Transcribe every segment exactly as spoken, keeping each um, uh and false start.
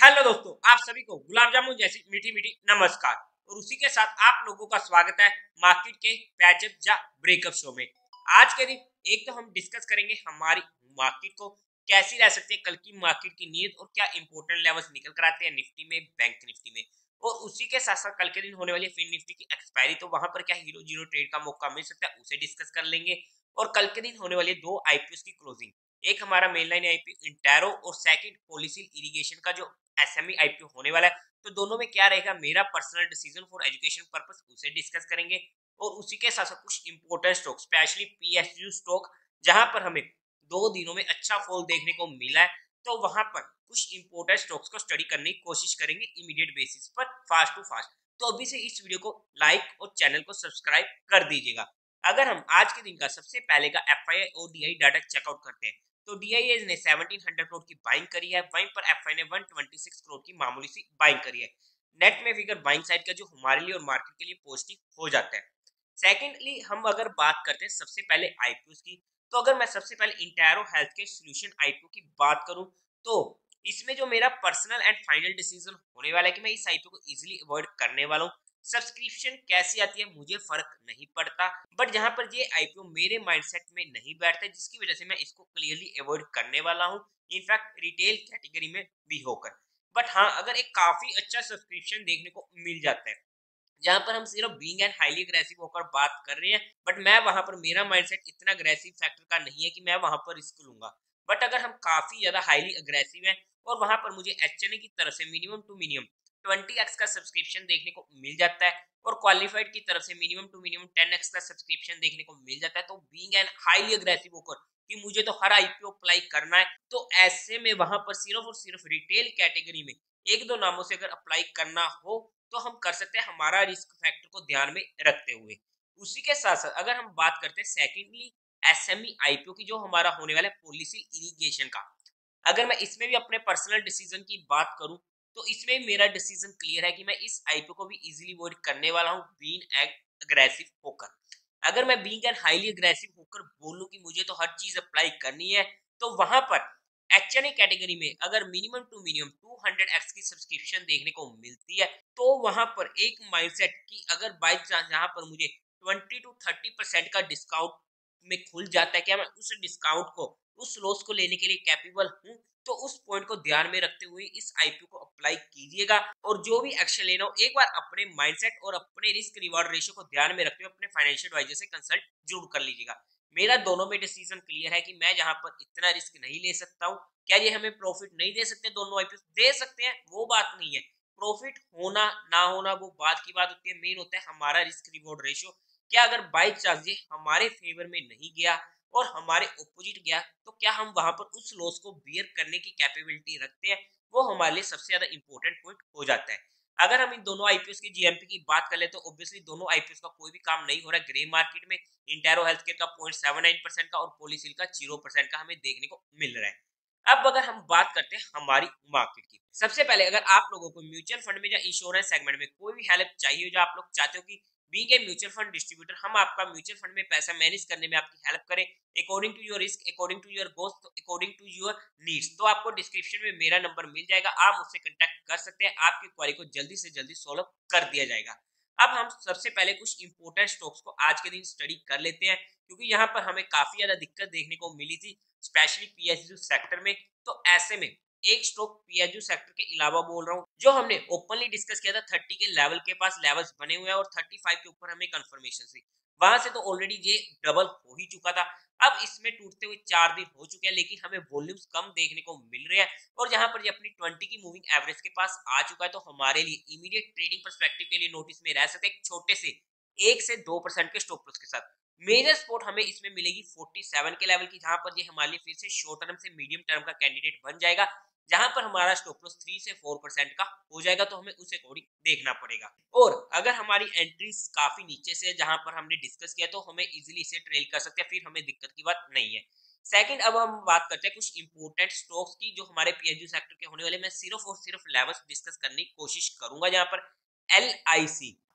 Hello दोस्तों, आप सभी को गुलाब जामुन जैसी मीठी मीठी नमस्कार। और उसी के साथ आप लोगों का स्वागत है मार्केट के पैचअप या ब्रेकअप शो में। आज के दिन एक तो हम डिस्कस करेंगे हमारी मार्केट को कैसी रह सकती है, कल की मार्केट की नीयत और क्या इंपॉर्टेंट लेवल्स निकल कर आते हैं निफ्टी में, बैंक निफ्टी में। और उसी के साथ साथ कल के दिन होने वाली फिन निफ्टी की एक्सपायरी, तो वहां पर क्या हीरो जीरो ट्रेड का मौका मिल सकता है, उसे डिस्कस कर लेंगे। और कल के दिन होने वाली दो आईपीओ की क्लोजिंग, एक हमारा मेन लाइन आईपीओ इंटेरो और सेकंड पॉलिसी इरिगेशन का जो एसएमई आईपीओ होने वाला है। तो दोनों में क्या रहेगा मेरा personal decision for education purpose, उसे डिस्कस करेंगे। और उसी के साथ साथ कुछ important stock, specially PSU stock, जहां पर हमें दो दिनों में अच्छा फॉल देखने को मिला है, तो वहां पर कुछ इंपॉर्टेंट स्टॉक्स को स्टडी करने की कोशिश करेंगे इमीडिएट बेसिस पर, फास्ट टू फास्ट। तो अभी से इस वीडियो को लाइक और चैनल को सब्सक्राइब कर दीजिएगा। अगर हम आज के दिन का सबसे पहले का एफआईआई और डीआई डाटा चेकआउट करते हैं, तो डीआईए ने सत्रह सौ करोड़ की बाइंग करी है, वहीं पर एफआई ने एक सौ छब्बीस करोड़ की मामूली सी बाइंग करी है। नेट में फिगर बाइंग साइड का जो हमारे लिए और मार्केट के लिए पॉजिटिव हो जाता है। सेकेंडली हम अगर बात करते हैं सबसे पहले आईपीओ की, तो अगर मैं सबसे पहले Entero health care solution IPO की बात करूं, तो इसमें जो मेरा पर्सनल एंड फाइनल डिसीजन होने वाला है कि मैं इस आईपीओ को इजीली अवॉइड करने वाला हूं। सब्सक्रिप्शन कैसी आती है मुझे फर्क नहीं पड़ता, बट जहां पर ये आईपीओ मेरे माइंडसेट में नहीं बैठता, जिसकी वजह से मैं इसको क्लियरली अवॉइड करने वाला हूं, इनफैक्ट रिटेल कैटेगरी में भी होकर। बट हाँ, अगर एक काफी अच्छा सब्सक्रिप्शन देखने को मिल जाता है जहां पर हम सिर्फ बीइंग एंड हाईली अग्रेसिव होकर बात कर रहे हैं, बट मैं वहां पर मेरा माइंडसेट इतना अग्रेसिव फैक्टर का नहीं है कि मैं वहां पर रिस्क लूंगा। बट अगर हम काफी ज्यादा हाईली अग्रेसिव हैं और वहां पर मुझे एचएनए की तरफ से minimum to minimum twenty x का सब्सक्रिप्शन देखने को मिल जाता है और क्वालिफाइड की तरफ से minimum to minimum ten x का सब्सक्रिप्शन देखने को मिल जाता है, तो बीइंग एंड हाईली अग्रेसिव होकर कि मुझे तो हर आईपीओ अप्लाई करना है, तो ऐसे में वहां पर सिर्फ और सिर्फ रिटेल कैटेगरी में एक दो नामों से अगर अप्लाई करना हो तो हम कर सकते हैं, हमारा रिस्क फैक्टर को ध्यान में रखते हुए। उसी के साथ साथ अगर हम बात करते हैं सेकेंडली एसएमई आईपीओ की, जो हमारा होने वाला है पॉलिसी इरिगेशन का, अगर मैं इसमें भी अपने पर्सनल डिसीजन की बात करूं, तो इसमें मेरा डिसीजन क्लियर है कि मैं इस आईपीओ को भी इजीली अवॉइड करने वाला हूं बीइंग अग्रेसिव होकर। अगर मैं बीइंग एंड हाईली अग्रेसिव होकर बोलूं कि मुझे तो हर चीज अप्लाई करनी है, तो वहां पर एचएनए कैटेगरी में अगर minimum to minimum two hundred x की सब्सक्रिप्शन देखने को मिलती है, तो वहां पर एक माइंडसेट की अगर बाई चांस यहाँ पर मुझे ट्वेंटी टू थर्टी परसेंट का डिस्काउंट में खुल जाता है, क्या मैं उस डिस्काउंट को, उस लॉस को लेने के लिए कैपेबल हूं, तो उस पॉइंट को ध्यान में रखते हुए इस आईपीओ को अप्लाई कीजिएगा। और जो भी एक्शन लेना हो, एक बार अपने माइंडसेट और अपने रिस्क रिवार्ड रेशियो को ध्यान में रखते हुए अपने फाइनेंशियल एडवाइजर से कंसल्ट जरूर कर लीजिएगा। मेरा दोनों में डिसीजन क्लियर है कि मैं जहां पर इतना रिस्क नहीं ले सकता हूँ। क्या ये हमें प्रॉफिट नहीं दे सकते? दोनों आईपीओ दे सकते हैं, वो बात नहीं है। प्रॉफिट होना ना होना वो बात की बात होती है, मेन होता है हमारा रिस्क रिवॉर्ड रेशियो। क्या अगर बाई चांस ये हमारे फेवर में नहीं गया और हमारे ऑपोजिट गया, तो क्या हम वहां पर उस लॉस को बियर करने की कैपेबिलिटी रखते हैं? वो हमारे लिए सबसे ज्यादा इंपॉर्टेंट पॉइंट हो जाता है। अगर हम इन दोनों आईपीओ की जीएमपी की बात कर ले, तो ऑब्वियसली दोनों आईपीओ का कोई भी काम नहीं हो रहा है ग्रे मार्केट में। इंटेरो हेल्थ केयर का पॉइंट सेवन नाइन परसेंट का और पॉलिसिल का जीरो परसेंट का हमें देखने को मिल रहा है। अब अगर हम बात करते हैं हमारी मार्केट की, सबसे पहले अगर आप लोगों को म्यूचुअल फंड में या इंश्योरेंस सेगमेंट में कोई भी हेल्प चाहिए, जो आप लोग चाहते हो कि being a mutual fund distributor हम आपका म्यूचुअल फंड में पैसा मैनेज करने में आपकी हेल्प करें according to your risk, according to your goals, according to your needs, तो आपको डिस्क्रिप्शन में मेरा नंबर मिल जाएगा, आप मुझसे कांटेक्ट कर सकते हैं, आपकी क्वेरी को जल्दी से जल्दी सॉल्व कर दिया जाएगा। अब हम सबसे पहले कुछ इंपोर्टेंट स्टॉक्स को आज के दिन स्टडी कर लेते हैं, क्योंकि यहाँ पर हमें काफी ज्यादा दिक्कत देखने को मिली थी, स्पेशली पीएसयू सेक्टर में। तो ऐसे में एक स्टॉक पीएसयू सेक्टर के अलावा बोल रहा हूँ, जो हमने ओपनली डिस्कस किया था, थर्टी के लेवल के पास लेवल्स बने हुए हैं और थर्टी फाइव के ऊपर हमें कंफर्मेशन थी, वहां से तो ऑलरेडी ये डबल हो ही चुका था। अब इसमें टूटते हुए चार दिन हो चुके हैं, लेकिन हमें वॉल्यूम्स कम देखने को मिल रहे हैं और जहां पर ये अपनी ट्वेंटी की मूविंग एवरेज के पास आ चुका है, तो हमारे लिए इमीडिएट ट्रेडिंग पर्सपेक्टिव के लिए नोटिस में रह सकते हैं एक छोटे से एक से दो परसेंट के स्टॉप लॉस के साथ। मेजर सपोर्ट हमें इसमें मिलेगी फोर्टी सेवन के लेवल की, जहां पर ये हमारे लिए फिर से शॉर्ट टर्म से मीडियम टर्म का कैंडिडेट बन जाएगा, जहां पर हमारा स्टॉप लॉस थ्री से फोर परसेंट का हो जाएगा, तो हमें उस अकॉर्डिंग देखना पड़ेगा। और अगर हमारी एंट्रीज काफी नीचे से, जहां पर हमने डिस्कस किया, तो हमें इजीली इसे ट्रेल कर सकते हैं, फिर हमें दिक्कत की बात नहीं है। सेकंड, अब हम बात करते हैं कुछ इंपोर्टेंट स्टॉक्स की, जो हमारे पीएसयू सेक्टर के होने वाले, मैं सिर्फ और सिर्फ लेवल्स डिस्कस करने की कोशिश करूंगा। जहां पर एल आई सी,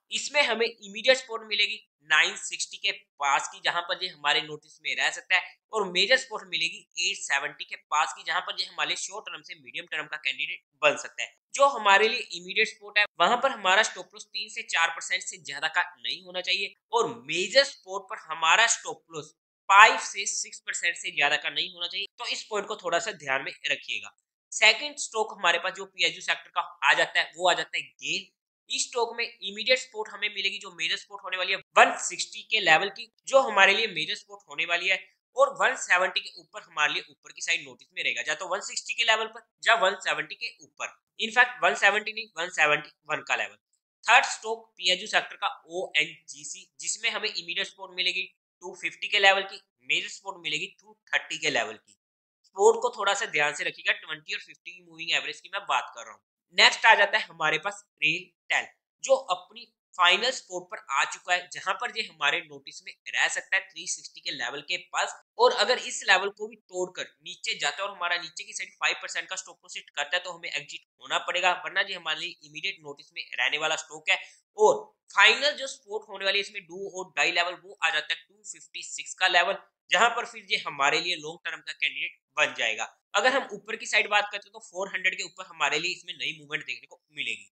इसमें हमें इमीडिएट सपोर्ट मिलेगी नाइन सिक्सटी के पास की, जहां पर ये हमारे नोटिस में रह सकता है, और मेजर सपोर्ट मिलेगी एट सेवेंटी के पास की, जहां पर ये हमारे शॉर्ट टर्म से मीडियम टर्म का कैंडिडेट बन सकता है। जो हमारे लिए इमीडिएट सपोर्ट है वहां पर हमारा स्टॉप लॉस तीन से चार परसेंट से ज्यादा का नहीं होना चाहिए, और मेजर सपोर्ट पर हमारा स्टॉप लॉस फाइव से सिक्स परसेंट से ज्यादा का नहीं होना चाहिए। तो इस पॉइंट को थोड़ा सा ध्यान में रखिएगा। सेकंड स्टॉक हमारे पास जो पीएसयू सेक्टर का आ जाता है वो आ जाता है गेल। इस स्टॉक में इमीडिएट सपोर्ट हमें मिलेगी जो मेजर सपोर्ट होने वाली है वन सिक्सटी के लेवल की, जो हमारे लिए मेजर सपोर्ट होने वाली है, और वन सेवेंटी के ऊपर हमारे लिए ऊपर की साइड नोटिस में रहेगा, या तो वन सिक्सटी के लेवल पर या वन सेवेंटी के ऊपर। इनफैक्ट वन सेवेंटी नहीं, वन सेवेंटी वन का level. Third stock PSU sector का ओएनजीसी, जिसमें हमें इमीडिएट सपोर्ट मिलेगी टू फिफ्टी के लेवल की, मेजर सपोर्ट मिलेगी टू थर्टी के लेवल की। सपोर्ट को थोड़ा सा ध्यान से रखिएगा, ट्वेंटी और फिफ्टी की मूविंग एवरेज की मैं बात कर रहा हूँ। नेक्स्ट आ जाता है हमारे पास रेटेल, जो अपनी फाइनल सपोर्ट पर आ चुका है, जहां पर ये हमारे नोटिस में रह सकता है थ्री सिक्सटी के लेवल के पास, और अगर इस लेवल को भी तोड़कर नीचे जाता है और हमारा नीचे की साइड फाइव परसेंट का स्टॉप लॉस हिट करता है तो हमें एग्जिट होना पड़ेगा, वरना ये हमारे लिए इमीडिएट नोटिस में रहने वाला स्टॉक है। और फाइनल जो सपोर्ट होने वाली है इसमें डू और डाई लेवल वो आ जाता है टू फिफ्टी सिक्स का लेवल, जहां पर फिर ये हमारे लिए लॉन्ग टर्म का कैंडिडेट बन जाएगा। अगर हम ऊपर की साइड बात करते हैं तो फोर हंड्रेड के ऊपर हमारे लिए इसमें नई मूवमेंट देखने को मिलेगी।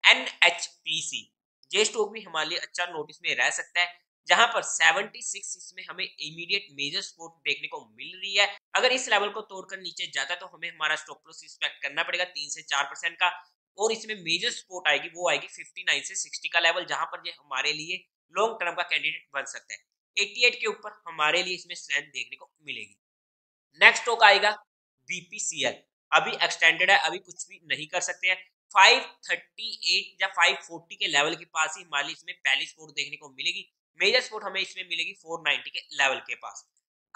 एनएचपीसी ये स्टॉक भी हमारे लिए अच्छा नोटिस में रह सकता है, जहां पर सेवेंटी सिक्स इसमें हमें इमीडिएट मेजर सपोर्ट देखने को मिल रही है। अगर इस लेवल को तोड़कर नीचे जाता है तो हमें हमारा स्टॉप लॉस एक्सपेक्ट करना पड़ेगा तीन से चार परसेंट का, और इसमें मेजर सपोर्ट आएगी वो आएगी फिफ्टी नाइन से सिक्सटी का लेवल, जहां पर ये हमारे लिए लॉन्ग टर्म का कैंडिडेट बन सकता है। एटी एट के ऊपर हमारे लिए इसमें स्ट्रेंथ देखने को मिलेगी। नेक्स्ट स्टॉक आएगा बीपीसीएल, अभी एक्सटेंडेड है, अभी कुछ भी नहीं कर सकते हैं। फाइव थर्टी एट या फाइव फोर्टी के लेवल के पास ही हमारे इसमें पहली सपोर्ट देखने को मिलेगी। मेजर सपोर्ट हमें इसमें मिलेगी फोर नाइंटी के लेवल के पास।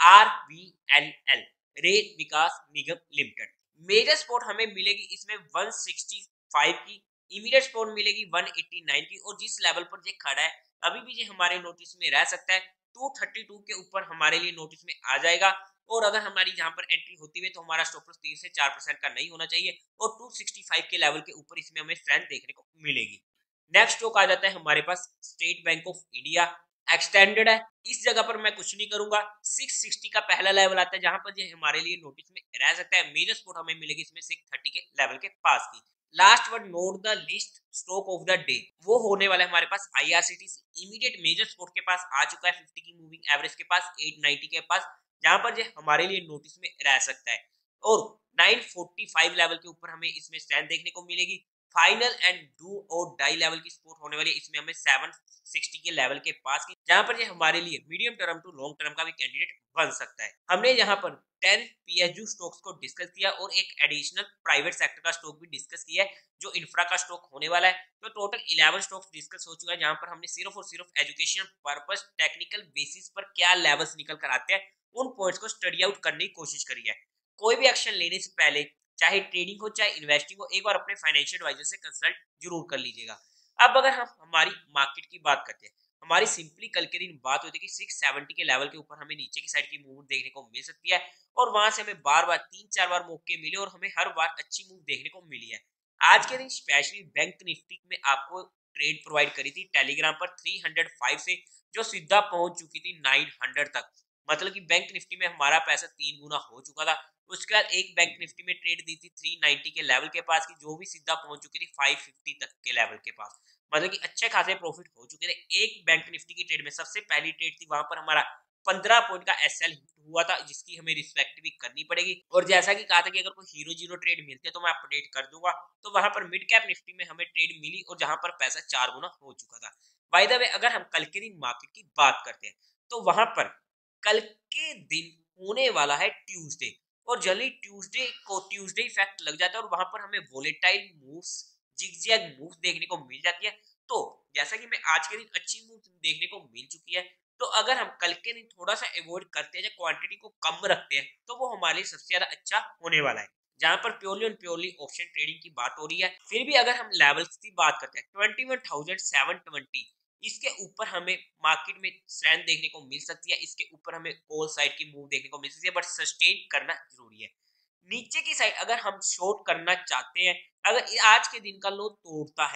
RVNL, Rail Vikas Nigam limited, major support हमें मिलेगी इसमें वन सिक्सटी फाइव की, इमीडिएट सपोर्ट मिलेगी वन एटी नाइन की, और जिस लेवल पर ये खड़ा है अभी भी ये हमारे नोटिस में रह सकता है। टू थर्टी टू के ऊपर हमारे लिए नोटिस में आ जाएगा, और अगर हमारी जहां पर एंट्री होती है तो हमारा स्टॉप लॉस तीन से चार परसेंट का नहीं होना चाहिए, और टू सिक्सटी फाइव के लेवल के ऊपर इसमें हमें स्ट्रेंथ देखने को मिलेगी। नेक्स्ट स्टॉक आ जाता है हमारे पास स्टेट बैंक ऑफ इंडिया, एक्सटेंडेड है, इस जगह पर मैं कुछ नहीं करूंगा। सिक्स सिक्सटी का पहला लेवल आता है जहां पर ये हमारे लिए नोटिस में रह सकता है, मेजर सपोर्ट हमें मिलेगी इसमें सिक्स थर्टी के लेवल के पास की। Last one not the least stock of the day, वो होने वाला है हमारे पास आईआरसीटीसी, इमीडिएट मेजर सपोर्ट के पास आ चुका है फिफ्टी की मूविंग एवरेज के पास, एट नाइंटी के पास, जहां पर ये हमारे लिए नोटिस में रह सकता है, और नाइन फोर्टी फाइव लेवल के ऊपर हमें इसमें स्ट्रेंथ देखने को मिलेगी। Final and do or die level की सपोर्ट होने वाली है इसमें हमें सेवन सिक्सटी के लेवल के पास की, जहां पर ये हमारे लिए medium term to long term का भी कैंडिडेट बन सकता है। हमने यहाँ पर टेन पीएसयू स्टॉक्स को डिस्कस किया और एक एडिशनल प्राइवेट सेक्टर का स्टॉक भी डिस्कस किया है जो इंफ्रा का स्टॉक होने वाला है। तो टोटल इलेवन स्टॉक्स डिस्कस हो चुका है, जहां पर हमने सिर्फ और सिर्फ एजुकेशन पर्पस टेक्निकल बेसिस पर क्या लेवल्स निकल कर आते हैं उन पॉइंट्स को स्टडी आउट करने की कोशिश करी है। कोई भी एक्शन लेने से पहले चाहे ट्रेडिंग हो चाहे इन्वेस्टिंग हो, एक बार अपने फाइनेंशियल एडवाइजर से कंसल्ट जरूर कर लीजिएगा। अब अगर हम हमारी मार्केट की बात करते हैं, हमारी सिंपली कल के दिन बात होती है कि सिक्स सेवेंटी के लेवल के ऊपर हमें नीचे की साइड की मूवमेंट देखने को मिल सकती है, और वहां से हमें बार बार तीन चार बार मौके मिले और हमें हर बार अच्छी मूव देखने को मिली है। आज के दिन स्पेशली बैंक निफ्टी में आपको ट्रेड प्रोवाइड करी थी टेलीग्राम पर थ्री हंड्रेड फाइव से, जो सीधा पहुंच चुकी थी नाइन हंड्रेड तक, मतलब कि बैंक निफ्टी में हमारा पैसा तीन गुना हो चुका था। उसके बाद एक बैंक निफ्टी में ट्रेड दी थी थ्री नाइंटी के लेवल के पास की, जो भी सीधा पहुंच चुकी थी फाइव फिफ्टी तक के लेवल के पास, मतलब कि अच्छे खासे प्रॉफिट हो चुके थे। एक बैंक निफ्टी की ट्रेड में सबसे पहली ट्रेड थी, वहां पर हमारा पंद्रह पॉइंट का एसएल हुआ था, जिसकी हमें रिस्पेक्ट भी करनी पड़ेगी। और जैसा कि कहा था कि अगर कोई हीरो जीरो ट्रेड मिलती है तो मैं अपडेट कर दूंगा, तो वहां पर मिड कैप निफ्टी में हमें ट्रेड मिली और जहां पर पैसा चार गुना हो चुका था। बाय द वे, अगर हम कल के दिन मार्केट की बात करते हैं तो वहां पर कल के दिन होने वाला है ट्यूसडे, और जल्दी ट्यूसडे को ट्यूसडे इफेक्ट लग जाता है और वहां पर हमें वोलेटाइल मूव्स, जिगजैग मूव्स देखने को मिल जाती है। तो जैसा कि मैं आज के दिन अच्छी मूव देखने को मिल चुकी है, तो अगर हम कल के दिन थोड़ा सा अवॉइड करते हैं या क्वांटिटी को कम रखते हैं तो वो हमारे लिए सबसे ज्यादा अच्छा होने वाला है। जहां पर प्योरली और प्योरली ऑप्शन ट्रेडिंग की बात हो रही है, फिर भी अगर हम लेवल्स की बात करते हैं twenty one thousand seven twenty, इसके ऊपर हमें मार्केट में स्ट्रेंथ देखने को मिल सकती है, इसके ऊपर हमें कॉल साइड की मूव देखने को मिल सकती है, बट सस्टेन करना जरूरी है। नीचे की साइड अगर हम शॉर्ट करना चाहते हैं, अगर आज के दिन का लो तोड़ता है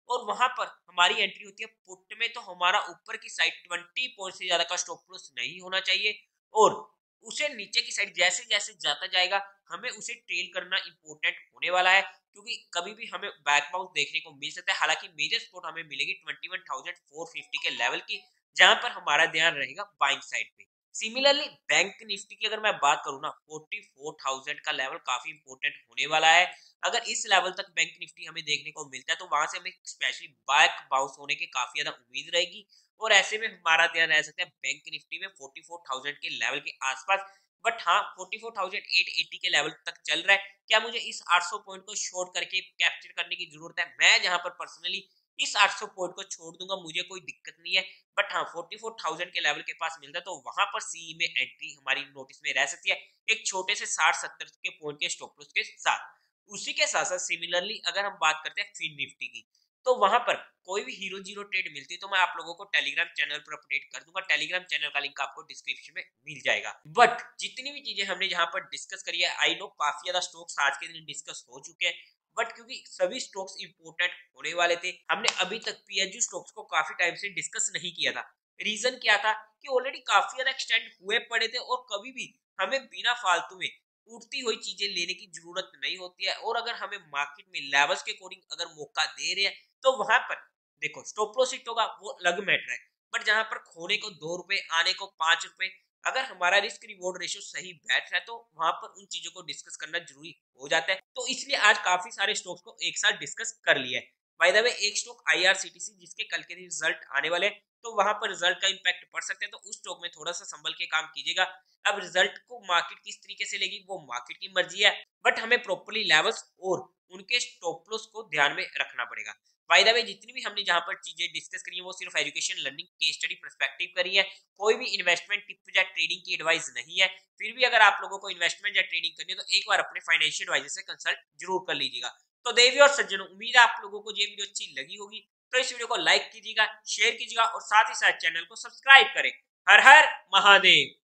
और वहां पर हमारी एंट्री होती है पुट में, तो हमारा ऊपर की साइड ट्वेंटी पॉइंट से ज्यादा का स्टॉप लॉस नहीं होना चाहिए और उसे नीचे की साइड जैसे जैसे जाता जाएगा हमें उसे ट्रेल करना इंपॉर्टेंट होने वाला है, क्योंकि कभी भी हमें बैक बाउंस देखने को मिल सकता है। हालांकि मेजर सपोर्ट हमें मिलेगी twenty one thousand four fifty के लेवल की, जहां पर हमारा ध्यान रहेगा बाइंग साइड पे। सिमिलरली बैंक निफ्टी की अगर मैं बात करूँ ना, फोर्टी फोर थाउजेंड का लेवल काफी इंपॉर्टेंट होने वाला है। अगर इस लेवल तक बैंक निफ्टी हमें देखने को मिलता है तो वहां से हमें स्पेशली बैक बाउंस होने की काफी ज्यादा उम्मीद रहेगी और ऐसे में हमारा ध्यान रह सकता है बैंक निफ्टी में फोर्टी फोर थाउजेंड के लेवल के आसपास। बट हाँ, forty four thousand eight eighty के लेवल तक चल रहा है, क्या मुझे इस आठ सौ पॉइंट को शॉर्ट करके कैप्चर करने की जरूरत है? मैं जहां पर पर्सनली इस आठ सौ पॉइंट को छोड़ दूंगा, मुझे कोई दिक्कत नहीं है। बट हाँ, फोर्टी फोर थाउजेंड के लेवल के पास मिलता है तो वहां पर सीई में एंट्री हमारी नोटिस में रह सकती है, एक छोटे से साठ सत्तर के पॉइंट के स्टॉप लॉस के साथ। उसी के साथ साथ सिमिलरली अगर हम बात करते हैं फिन निफ्टी की, तो वहां पर कोई भी हीरो जीरो ट्रेड मिलती है तो मैं आप लोगों को टेलीग्राम चैनल पर अपडेट कर दूंगा। टेलीग्राम चैनल का लिंक आपको डिस्क्रिप्शन में मिल जाएगा। बट जितनी भी चीजें हमने जहां पर डिस्कस करी है, आई नो काफी ज्यादा स्टॉक्स आज के दिन डिस्कस हो चुके हैं, बट क्योंकि सभी स्टॉक्स इंपोर्टेंट होने वाले थे, हमने अभी तक पीएसयू स्टॉक्स को काफी टाइम से डिस्कस नहीं किया था। रीजन क्या था कि ऑलरेडी काफी ज्यादा एक्सटेंड हुए पड़े थे और कभी भी हमें बिना फालतू में उठती हुई चीजें लेने की जरूरत नहीं होती है। और अगर हमें मार्केट में लेवल्स के अकॉर्डिंग अगर मौका दे रहे हैं तो वहां पर देखो स्टॉप लॉस हिट होगा वो अलग मैटर है, बट जहां पर खोने को दो रुपए आने को पांच रुपए, अगर हमारा रिस्क रिवॉर्ड रेशियो सही बैठ रहा है तो वहां पर उन चीजों को डिस्कस करना जरूरी हो जाता है। तो इसलिए आज काफी सारे स्टॉक्स को एक साथ डिस्कस कर लिया है। बाय द वे एक स्टॉक आईआरसीटीसी जिसके कल के रिजल्ट आने वाले हैं, तो वहां पर रिजल्ट का इंपैक्ट पड़ सकता है, तो उस स्टॉक में थोड़ा सा संभल के काम कीजिएगा। अब रिजल्ट को मार्केट किस तरीके से लेगी वो मार्केट की मर्जी है, बट हमें प्रॉपर्ली लेवल्स और उनके स्टॉप लॉस को ध्यान में रखना पड़ेगा। बाय द वे जितनी भी हमने जहां पर चीजें डिस्कस करी है वो सिर्फ education learning case study perspective करी है, कोई भी इन्वेस्टमेंट टिप या ट्रेडिंग की एडवाइस नहीं है। फिर भी अगर आप लोगों को इन्वेस्टमेंट या ट्रेडिंग करनी है तो एक बार अपने फाइनेंशियल एडवाइजर से कंसल्ट जरूर कर लीजिएगा। तो देवी और सज्जनों, उम्मीद है आप लोगों को ये वीडियो अच्छी लगी होगी, तो इस वीडियो को लाइक कीजिएगा, शेयर कीजिएगा और साथ ही साथ चैनल को सब्सक्राइब करें। हर हर महादेव।